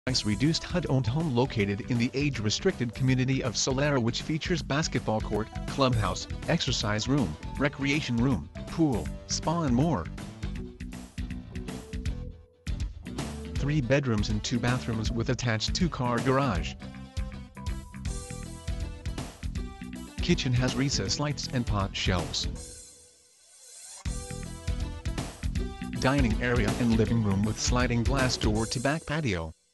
reduced HUD-owned home located in the age-restricted community of Solera, which features basketball court, clubhouse, exercise room, recreation room, pool, spa and more. 3 bedrooms and 2 bathrooms with attached 2-car garage. Kitchen has recessed lights and pot shelves. Dining area and living room with sliding glass door to back patio.